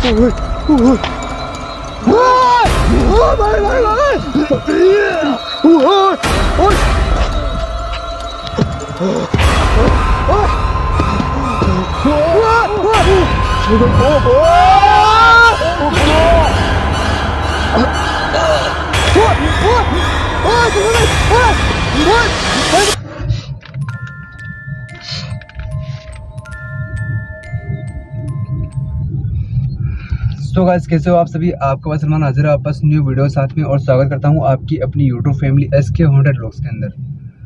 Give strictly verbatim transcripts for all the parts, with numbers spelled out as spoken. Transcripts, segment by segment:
तो गाइस कैसे हो आप सभी। आपके पास सलमान हाजिर है वापस न्यू वीडियो साथ में, और स्वागत करता हूं आपकी अपनी YouTube family S K haunted vlogs के अंदर।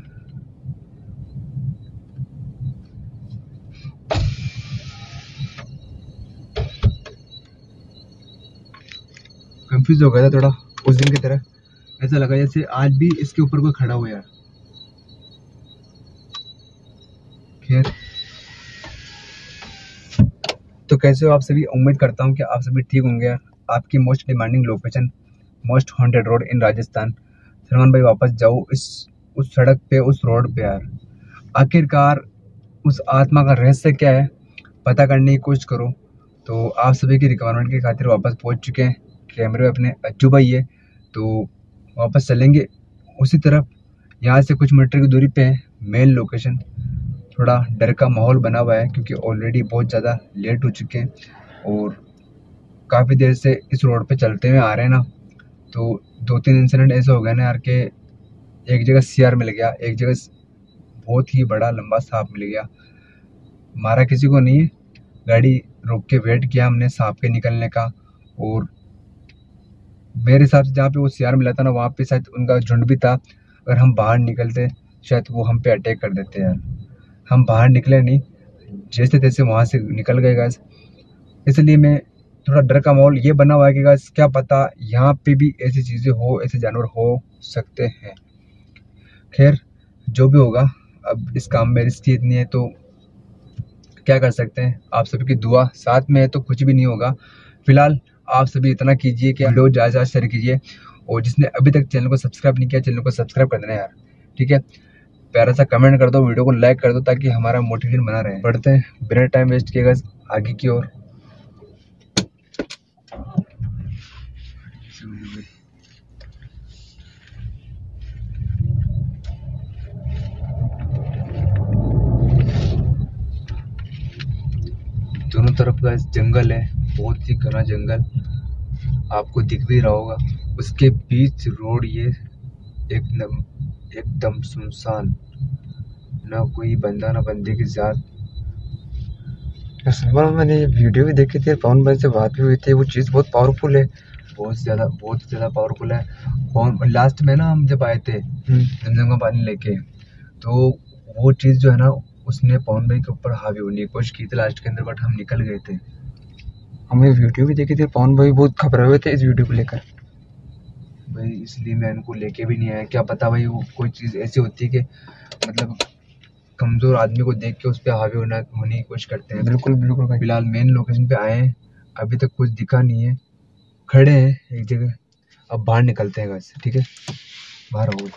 कंफ्यूज हो गया था थोड़ा उस दिन की तरह, ऐसा लगा जैसे आज भी इसके ऊपर कोई खड़ा हुआ यार। खैर तो कैसे हो आप सभी, उम्मीद करता हूँ कि आप सभी ठीक होंगे। आपकी most demanding location most haunted road in Rajasthan. Salman भाई वापस जाओ इस उस सड़क पे, उस रोड पे यार। आखिरकार उस आत्मा का रहस्य क्या है पता करने की कोशिश करो। तो आप सभी की रिक्वायरमेंट की खातिर वापस पहुँच चुके हैं। कैमरे में अपने अज्जू भाई है, तो वापस चलेंगे उसी तरफ। यहाँ से कुछ मीटर की दूरी पे है मेन लोकेशन। थोड़ा डर का माहौल बना हुआ है क्योंकि ऑलरेडी बहुत ज़्यादा लेट हो चुके हैं और काफ़ी देर से इस रोड पे चलते हुए आ रहे हैं ना। तो दो तीन इंसिडेंट ऐसे हो गए ना यार कि एक जगह सियार मिल गया, एक जगह बहुत ही बड़ा लंबा सांप मिल गया। मारा किसी को नहीं है, गाड़ी रोक के वेट किया हमने सांप के निकलने का। और मेरे हिसाब से जहाँ पे वो सियार मिला था ना वहाँ पे शायद उनका झुंड भी था। अगर हम बाहर निकलते शायद वो हम पे अटैक कर देते यार। हम बाहर निकले नहीं, जैसे तैसे वहाँ से निकल गए गाइस। इसलिए मैं थोड़ा डर का माहौल ये बना हुआ है कि गाइस क्या पता यहाँ पे भी ऐसी चीज़ें हो, ऐसे जानवर हो सकते हैं। खैर जो भी होगा, अब इस काम में रिस्क इतनी है तो क्या कर सकते हैं। आप सभी की दुआ साथ में है तो कुछ भी नहीं होगा। फिलहाल आप सभी इतना कीजिए कि वीडियो ज़्यादा ज़्यादा शेयर कीजिए, और जिसने अभी तक चैनल को सब्सक्राइब नहीं किया चैनल को सब्सक्राइब कर देना यार, ठीक है। प्यारा सा कमेंट कर दो, वीडियो को लाइक कर दो ताकि हमारा मोटिवेशन बना रहे। बढ़ते हैं बिना टाइम वेस्ट किए गाइस आगे की ओर। दोनों तरफ गाइस जंगल है, बहुत ही घना जंगल, आपको दिख भी रहा होगा। उसके बीच रोड, ये एकदम एकदम सुनसान, ना कोई बंदा ना बंदे की जात। सलमान मैंने ये वीडियो भी देखी थी, पवन भाई से बात भी हुई थी। वो चीज़ बहुत पावरफुल है, बहुत ज़्यादा बहुत ज़्यादा पावरफुल है। पवन लास्ट में ना हम जब आए थे जमजम का पानी लेके, तो वो चीज़ जो है ना उसने पवन भाई के ऊपर हावी होने की कोशिश की थी लास्ट के अंदर, बट हम निकल गए थे। हमें वीडियो भी देखी थी, पवन भाई बहुत घबराए हुए थे इस वीडियो को लेकर भाई, इसलिए मैं इनको लेके भी नहीं आया। क्या पता भाई वो कोई चीज़ ऐसी होती है कि मतलब कमज़ोर आदमी को देख के उस पर हावी होना होने की कोशिश करते हैं। बिल्कुल बिल्कुल भाई। फिलहाल मेन लोकेशन पे आए हैं, अभी तक कुछ दिखा नहीं है, खड़े हैं एक जगह। अब बाहर निकलते हैं घर से, ठीक है। बाहर हो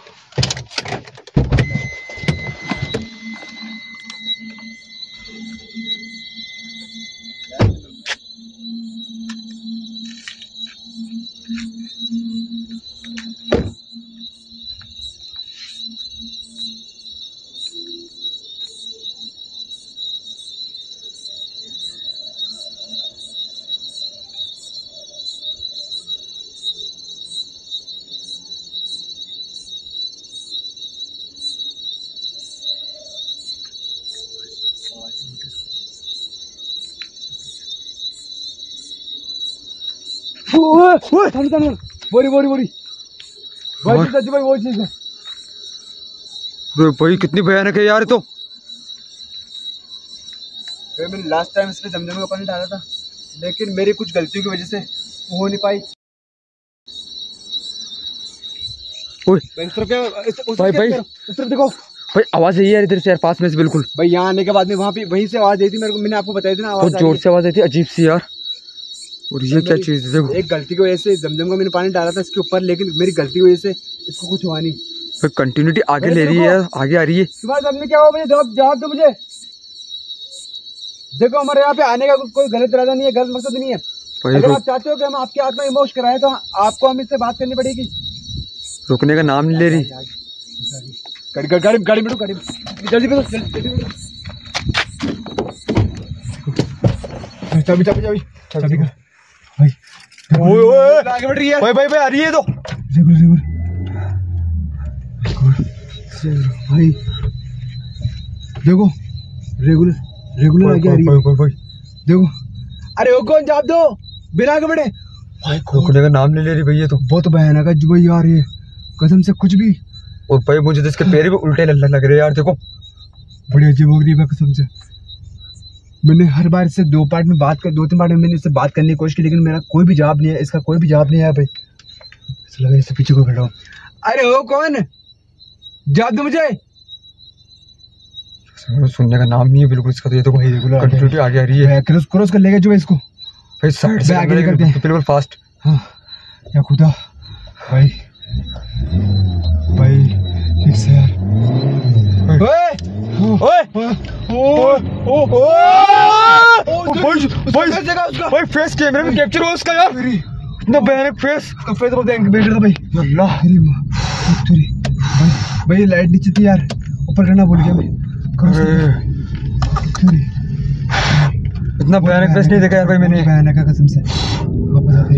बोरी बोरी बोरी भाई सच भाई वो चीज है भाई, कितनी भयानक है यार। तो भाई मैंने लास्ट टाइम इसमें जमजम का पानी डाला था, लेकिन मेरी कुछ गलतियों की वजह से वो हो नहीं पाई। भाई इस तरफ क्या, इस, उस भाई भाई इस तरफ देखो भाई, आवाज आई यार इधर से यार, पास में से बिल्कुल। भाई यहाँ आने के बाद में वहाँ पे वहीं से आवाज आई थी मेरे को, मैंने आपको बताई थी ना, आवाज जोर से आवाज आई थी अजीब सी यार। और ये क्या चीज है देखो, एक गलती की वजह से जमजम का मैंने पानी डाला था इसके ऊपर, लेकिन मेरी गलती की वजह से इसको कुछ हुआ नहीं। फिर कंटिन्यूटी आगे ले रही है, आगे आ रही है। सुबह क्या हुआ मुझे जवाब जवाब दो मुझे। देखो हमारे यहाँ पे आने का कोई गलत इरादा नहीं है, गलत मकसद नहीं है, अगर आप चाहते हो कि हम आपकी आत्मा की मोक्ष कराएं तो आपको हम इससे बात करनी पड़ेगी। रुकने का नाम नहीं ले रही। गाड़ी गाड़ी गाड़ी गाड़ी बैठो, गाड़ी जल्दी बैठो, जल्दी बैठो। चाबी चाबी चाबी चाबी का भाई। ओए ओए आगे बढ़ रही है भाई भाई भाई आ रही है तो रेगुलर रेगुलर भाई देखो रेगुलर रेगुलर आगे आ रही है भाई भाई देखो। अरे वो कौन जाप दो बिना आगे बढ़े। रुकने का नाम नहीं ले रही भैया तो बहुत भयानक है भाई यार ये कसम से कुछ भी। और भाई मुझे तो इसके पैर भी उल्टे लग रहे यार देखो। बड़ी अजीब हो रही है कसम से। मैंने हर बार इससे दो पार्ट में बात कर दो तीन पार्ट में मैंने इससे बात करने की कोशिश की लेकिन मेरा कोई भी जवाब नहीं है, इसका कोई भी जवाब नहीं आया भाई। ऐसा लगा इससे पीछे को खड़ा हो। अरे हो कौन जवाब दो मुझे। सुनने का नाम नहीं है बिल्कुल इसका तो। ये तो भाई रेगुलर आगे आ रही है। क्रॉस क्रॉस कर लेगा जो इसको भाई साइड से आगे करते हैं बिल्कुल फास्ट। हाँ या खुदा भाई भाई ठीक से यार। ओए ओए ओए भाई फेस कैमरे में कैप्चर हुआ उसका यार। इतना भयानक फेस। उसका फेस बहुत भयंकर था भाई। अल्लाह भाई भाई लाइट नीचे थी यार, ऊपर करना भूल गया मैं। इतना भयानक फेस नहीं देखा यार भाई मैंने। भयानक है कसम से। वापस आते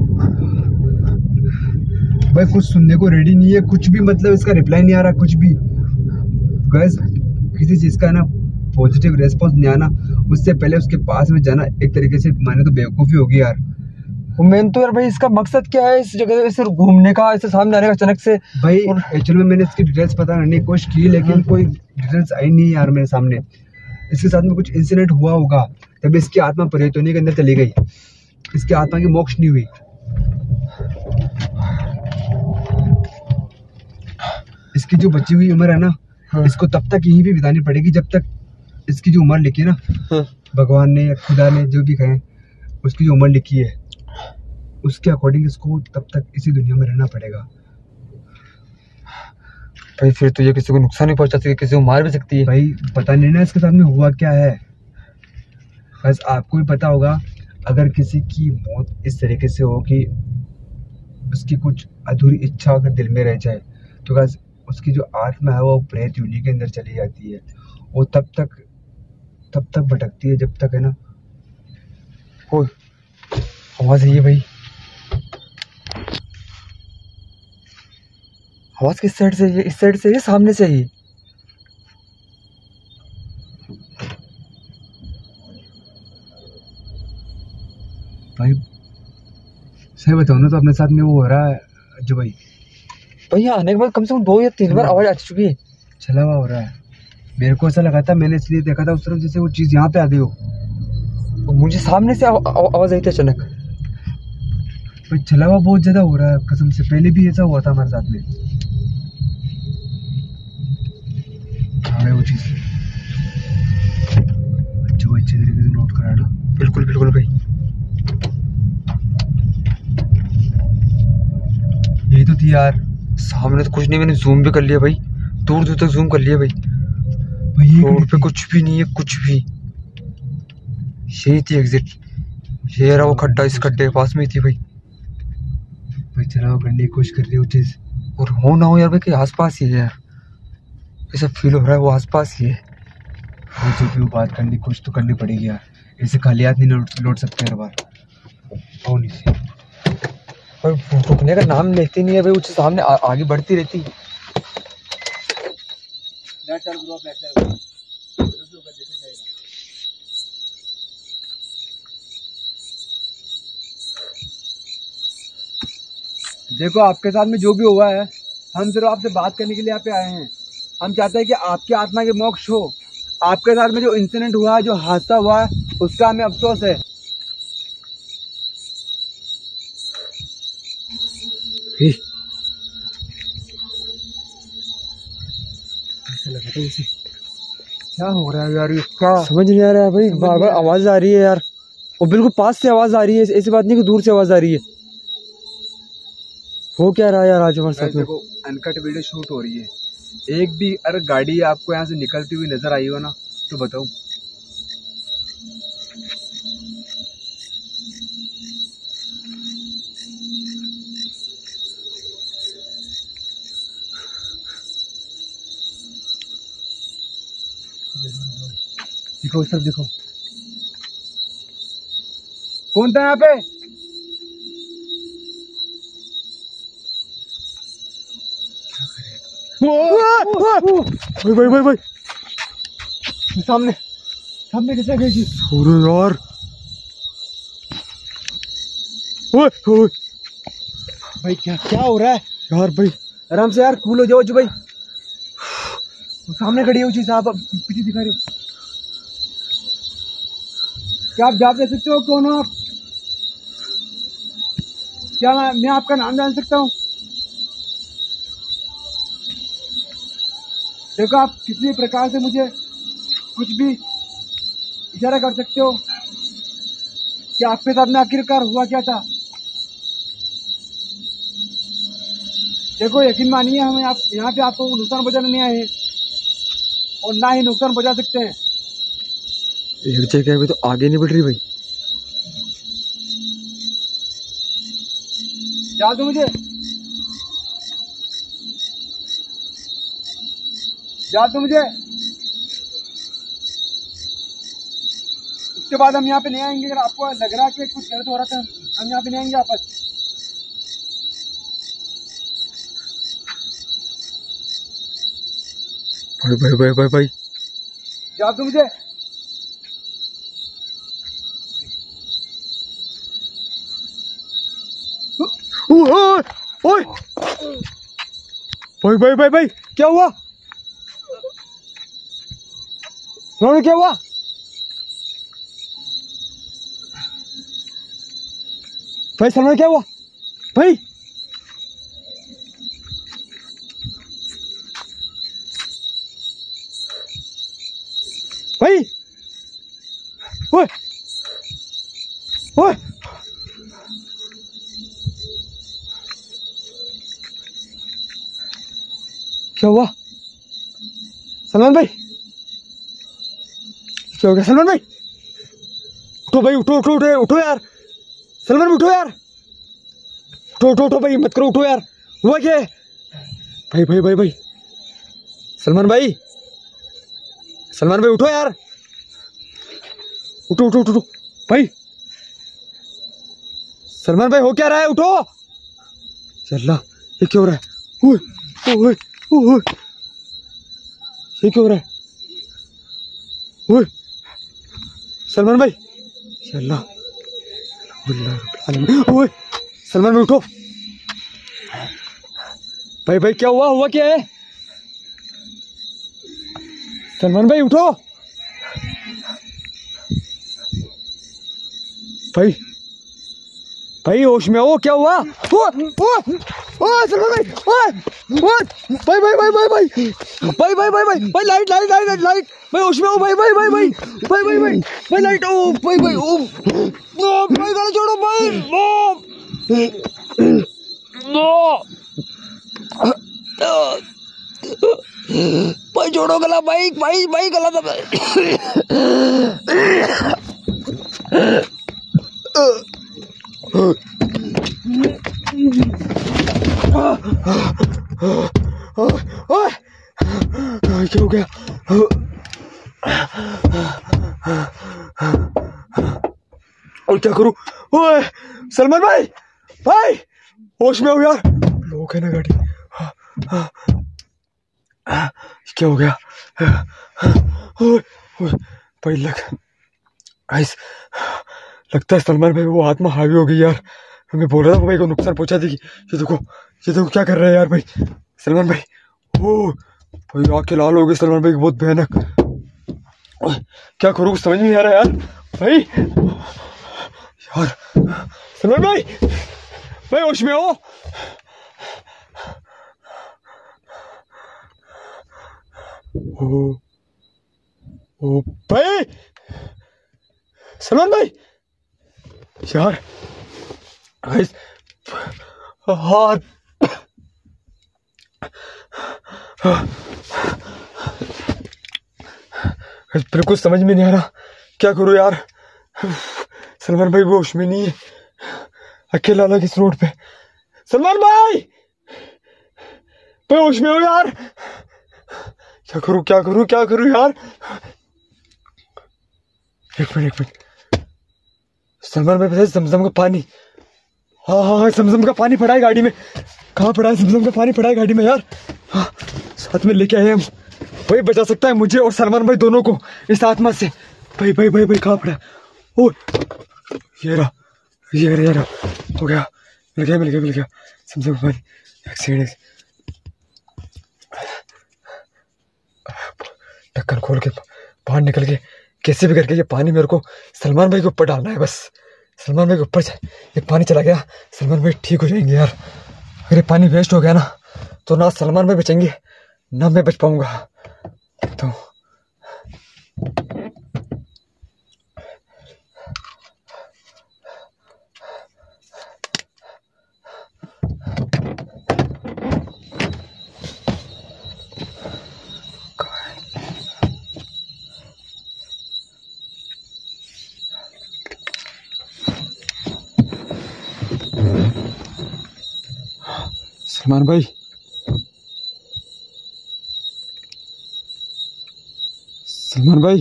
भाई कुछ सुनने को रेडी नहीं है, कुछ भी मतलब इसका रिप्लाई नहीं आ रहा कुछ भी। गैस किसी चीज का ना पॉजिटिव रेस्पॉन्स नहीं आना, उससे पहले उसके पास में जाना एक तरीके से माने तो बेवकूफी होगी यार। मेन तो यार भाई इसका मकसद क्या है इस जगह सिर्फ घूमने का, इससे सामने आने का अचानक से। भाई एक्चुअली में मैंने इसकी डिटेल्स पता करने की कोशिश की लेकिन कोई डिटेल्स आई नहीं यार मेरे सामने। इसके साथ में कुछ इंसिडेंट हुआ होगा तभी इसकी आत्मा परियोजनी के अंदर चली गई, इसकी आत्मा की मोक्ष नहीं हुई। इसकी जो बची हुई उम्र है ना हाँ। इसको तब तक यहीं भी बितानी पड़ेगी जब तक इसकी जो उम्र लिखी है ना हाँ। भगवान ने या खुदा ने जो भी कहे उसकी जो उम्र लिखी है उसके अकॉर्डिंग इसको तब तक इसी दुनिया में रहना पड़ेगा। भाई फिर तो ये किसी को नुकसान नहीं पहुंचा सकती, किसी को मार भी सकती है। भाई पता नहीं ना इसके साथ में हुआ क्या है। बस आपको भी पता होगा अगर किसी की मौत इस तरीके से हो कि उसकी कुछ अधूरी इच्छा अगर दिल में रह जाए तो बस उसकी जो आत्मा है वो प्रेत योनि के अंदर चली जाती है। वो तब तक तब तक भटकती है जब तक है ना। ओ आवाज है ये भाई। आवाज किस साइड से है? इस साइड से है सामने से ही? भाई सही बताऊँ ना तो अपने साथ में वो हो रहा है जो भाई भैया आने के बाद कम से कम दो या तीन बार आवाज आ चुकी है। चला हुआ हो रहा है। मेरे को ऐसा लगा था मैंने इसलिए देखा था उस तरफ जैसे वो चीज यहाँ पे आ गई हो। मुझे सामने से आवाज आई थी अचानक। भाई चला हुआ बहुत ज्यादा हो रहा है कसम से। पहले भी ऐसा हुआ था हमारे साथ में। हाँ वो चीज जो अच्छे तरीके से नोट करा ना। बिल्कुल बिल्कुल भाई यही तो थी यार। सामने तो कुछ नहीं, मैंने जूम भी कर लिया भाई, दूर दूर तक जूम कर लिया भाई। भाई रोड पे कुछ भी नहीं है कुछ भी। यही थी एग्जिट। ये रहा वो खड्डा, इस खड्डे के पास में ही थी भाई। भाई चलाओ करने की कोशिश कर रही है वो चीज। और हो ना हो यार भाई कि आसपास ही है यार, ऐसा फील हो रहा है वो आसपास ही है। भाई जो भी वो बात करने की कोशिश तो करनी पड़ेगी यार, ऐसे खाली हाथ नहीं लौट सकते हर बार। और नहीं और रुकने का नाम लेती नहीं है भाई, उससे सामने आ, आगे बढ़ती रहती। देखो आपके साथ में जो भी हुआ है हम सिर्फ आपसे बात करने के लिए यहाँ पे आए हैं। हम चाहते हैं कि आपकी आत्मा के मोक्ष हो। आपके साथ में जो इंसिडेंट हुआ है, जो हादसा हुआ है, उसका हमें अफसोस है। ऐसा लगा था जैसे क्या हो रहा है यार, इसका समझ नहीं आ रहा है भाई। बार बार आवाज आ रही है यार, और बिल्कुल पास से आवाज आ रही है, ऐसी बात नहीं कि दूर से आवाज आ रही है। हो क्या रहा है यार आज हमारे साथ में? देखो अनकट वीडियो शूट हो रही है। एक भी अगर गाड़ी आपको यहाँ से निकलती हुई नजर आई हो ना तो बताओ। देखो सब देखो, कौन था यहाँ पे? भाई भाई भाई भाई सामने सामने कैसे गई थी? अरे यार, ओए ओए भाई क्या क्या हो रहा है यार? भाई आराम से यार, कूल हो जाओ जो भाई। वो सामने खड़ी है वो चीज, आप पीछे दिखा रहे हो। क्या आप जान दे सकते हो कौन हो आप? क्या मैं, मैं आपका नाम जान सकता हूँ? देखो आप किसी प्रकार से मुझे कुछ भी इशारा कर सकते हो कि आपके साथ में आखिरकार हुआ क्या था। देखो यकीन मानिए, हमें आप यहाँ पे आपको नुकसान पहुंचाने नहीं आए हैं और ना ही नुकसान पहुंचा सकते हैं। एक जगह अभी तो आगे नहीं बढ़ रही भाई। जा दो मुझे, जा दो मुझे। उसके बाद हम यहाँ पे नहीं आएंगे। अगर आपको लग रहा है कि कुछ गलत हो रहा था, हम यहाँ पे नहीं आएंगे वापस। भाई भाई भाई भाई भाई जा दो मुझे। ओए ओए भाई भाई भाई भाई क्या हुआ? सुनो क्या हुआ? भाई सलमान क्या हुआ? भाई भाई ओए ओए क्या हुआ? सलमान भाई क्या हो गया? सलमान भाई उठो भाई, उठो उठो उठो उठो यार। सलमान उठो यार, उठो उठो उठो भाई, मत करो, उठो यार। हुआ क्या है? भाई भाई भाई भाई सलमान भाई, सलमान भाई उठो यार, उठो उठो उठो भाई। सलमान भाई हो क्या रहा है? उठो। चल्ला ये क्या हो रहा है? ओए ओए ओए ये क्या हो रहा है? ओए सलमान भाई, चल्ला ओए सलमान भाई उठो। भाई भाई क्या हुआ? हुआ क्या है? सलमान भाई उठो। भाई भाई होश में हो? क्या हुआ? ओ ओ ओ सलमान भाई, ओए ओए भाई भाई भाई भाई भाई भाई भाई भाई भाई भाई लाइट लाइट लाइट लाइट भाई, होश में हो भाई भाई भाई भाई भाई भाई भाई भाई लाइट, ओ भाई भाई ओ ओ भाई गाना छोड़ो भाई, ओ भाई छोड़ो गला भाई भाई भाई गला था भाई। क्या हो गया? और क्या करूं? ओए सलमान भाई भाई होश में हो यार, लोग है ना गाड़ी। क्या हो गया? ओए ओए भाई लग आइस लगता है सलमान भाई वो आत्मा हावी हो गई यार। मैं बोल रहा था भाई को नुकसान पहुंचा देगी। ये देखो ये देखो क्या कर रहे हैं यार भाई सलमान भाई। ओ भाई आंखें लाल हो गई सलमान भाई, बहुत भयानक। क्या करूँ समझ में नहीं आ रहा यार भाई। यार सलमान भाई भाई होश में हो? ओ ओ भाई सलमान भाई यार हाथ बिल्कुल समझ में नहीं आ रहा क्या करूं यार। सलमान भाई वो होश में नहीं है, अकेला अलग इस रोड पे। सलमान भाई भाई होश में हो यार? क्या करूं क्या करूं क्या करूं यार? एक मिनट एक मिनट सलमान भाई, जमजम का पानी। हाँ हाँ हाँ जमजम का पानी पड़ा है गाड़ी में। कहाँ पड़ा है जमजम का पानी? पड़ा है गाड़ी में यार। हाँ साथ में लेके आए हम। भाई बचा सकता है मुझे और सलमान भाई दोनों को इस आत्मा से। भाई भाई भाई भाई कहाँ पड़ा है? ओ ये रहा ये रहा ये रहा। हो गया, मिल गया मिल गया मिल गया जमजम का पानी। एक सेकंड, ढक्कन खोल के बाहर निकल के कैसे भी करके ये पानी मेरे को सलमान भाई के ऊपर डालना है। बस सलमान भाई के ऊपर ये पानी चला गया, सलमान भाई ठीक हो जाएंगे यार। अगर ये पानी वेस्ट हो गया ना तो ना सलमान भाई बचेंगे ना मैं बच पाऊंगा। तो सलमान भाई, सलमान भाई,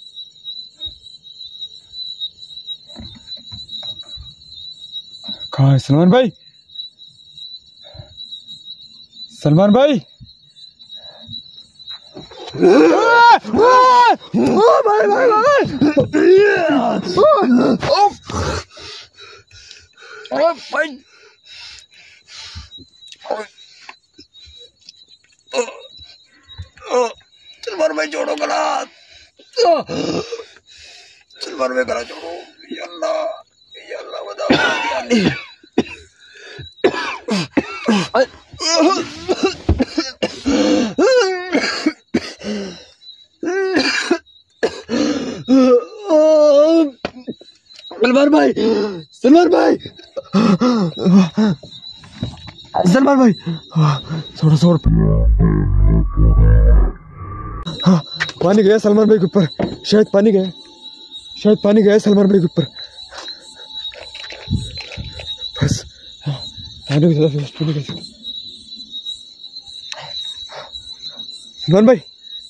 कहाँ है सलमान भाई? सलमान भाई, भाई भाई भाई सलमान भाई छोड़ो गला, सलमान भाई गला छोड़ो। या अल्लाह या अल्लाह बता। सलमान भाई, सलमान भाई, सलमान भाई, थोड़ा सा और हाँ पानी गया सलमान भाई के ऊपर। शायद पानी गया, शायद पानी गया सलमान भाई के ऊपर। बस पानी की तरफ पानी कैसे? सलमान भाई,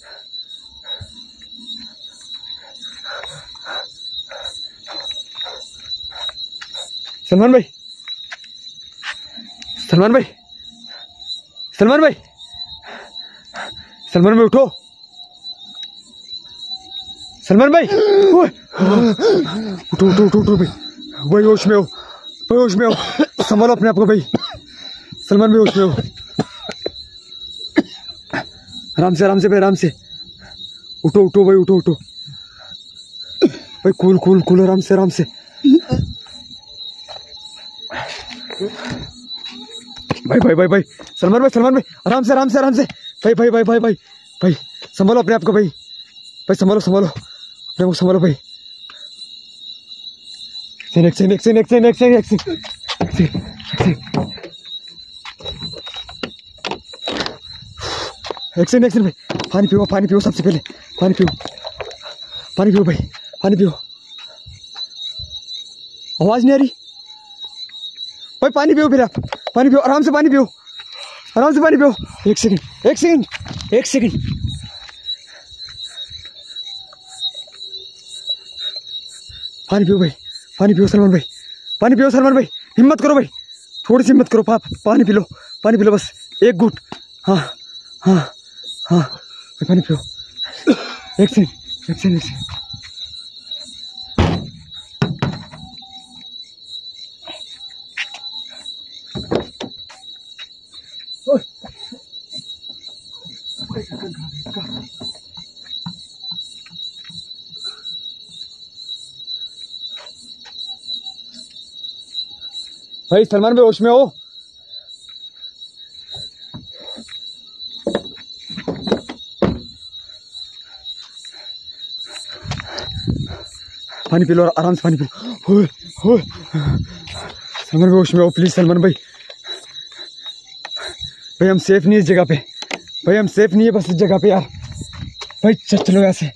सलमान भाई, सलमान भाई, सलमान भाई, सलमान भाई उठो। सलमान भाई उठो उठो उठो उठो भाई, भाई होश में हो, भाई होश में हो, संभालो अपने आप को भाई। सलमान भाई होश में हो, आराम से आराम से भाई, आराम से उठो उठो भाई, उठो उठो भाई, कूल कूल कूल, आराम से आराम से भाई भाई भाई भाई। सलमान भाई, सलमान भाई, आराम से आराम से आराम से भाई भाई भाई भाई भाई भाई, संभालो अपने आप को भाई, भाई संभालो संभालो अपने को, संभालो भाई। एक सेकंड एक सेकंड एक सेकंड एक सेकंड एक सेकंड एक सेकंड एक सेकंड भाई, पानी पियो पानी पियो, सबसे पहले पानी पियो, पानी पियो भाई, पानी पियो। आवाज नहीं आ रही भाई, पानी पियो फिर आप, पानी पियो, आराम से पानी पियो, आराम से पानी पियो। एक सेकंड एक सेकंड एक सेकंड पानी पियो भाई, पानी पियो सलमान भाई, पानी पियो सलमान भाई, हिम्मत करो भाई, थोड़ी सी हिम्मत करो पाप, पानी पी लो, पानी पी लो बस एक घूंट। हाँ हाँ हाँ भाई पानी पियो। एक सेकंड एक सेकंड एक सेकंड भाई, सलमान भाई होश में हो? पानी पी लो, आराम से पानी पी लो। हो हो सलमान भाई होश में हो प्लीज, सलमान भाई, भाई हम सेफ नहीं इस जगह पे, भाई हम सेफ नहीं है बस इस जगह पे यार। भाई चल चलो यहाँ से।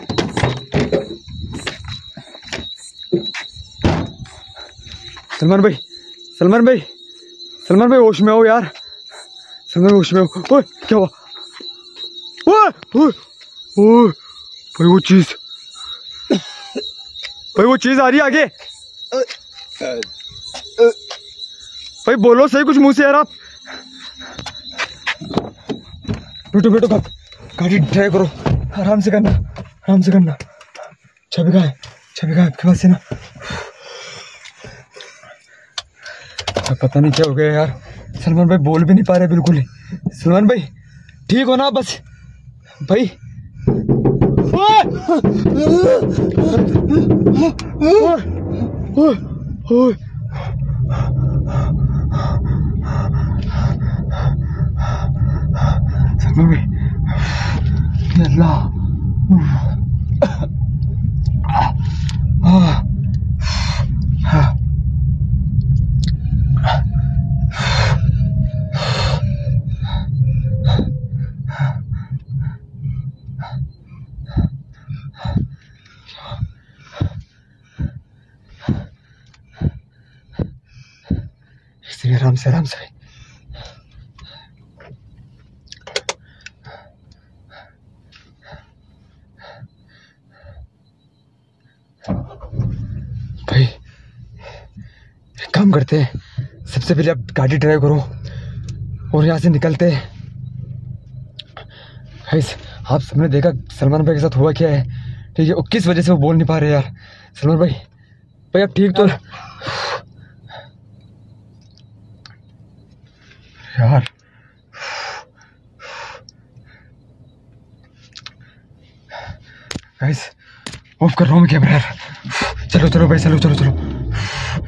सलमान भाई, सलमान भाई, सलमान भाई होश में हो यार, सलमान भाई होश में हो। ओए क्या हुआ? ओए ओए ओए भाई वो चीज भाई वो चीज आ रही है आगे। भाई बोलो सही कुछ मुंह से यार आप। बैठो बैठो, गाड़ी ड्राइव करो, आराम से करना, आराम से करना। छवि कहाँ है? छवि कहाँ है आपके पास से ना? पता नहीं क्या हो गया यार, सलमान भाई बोल भी नहीं पा रहे बिल्कुल ही। सलमान भाई ठीक हो ना बस भाई? सलमान भाई अल्लाह, आराम से आराम से। भाई एक काम करते हैं, सबसे पहले आप गाड़ी ड्राइव करो और यहाँ से निकलते हैं। भाई आप सबने देखा सलमान भाई के साथ हुआ क्या है, ठीक है? वो किस वजह से वो बोल नहीं पा रहे यार। सलमान भाई भाई आप ठीक तो यार? गाइस ऑफ कर रहा हूँ मैं कैमरा यार। चलो चलो भाई, चलो चलो चलो।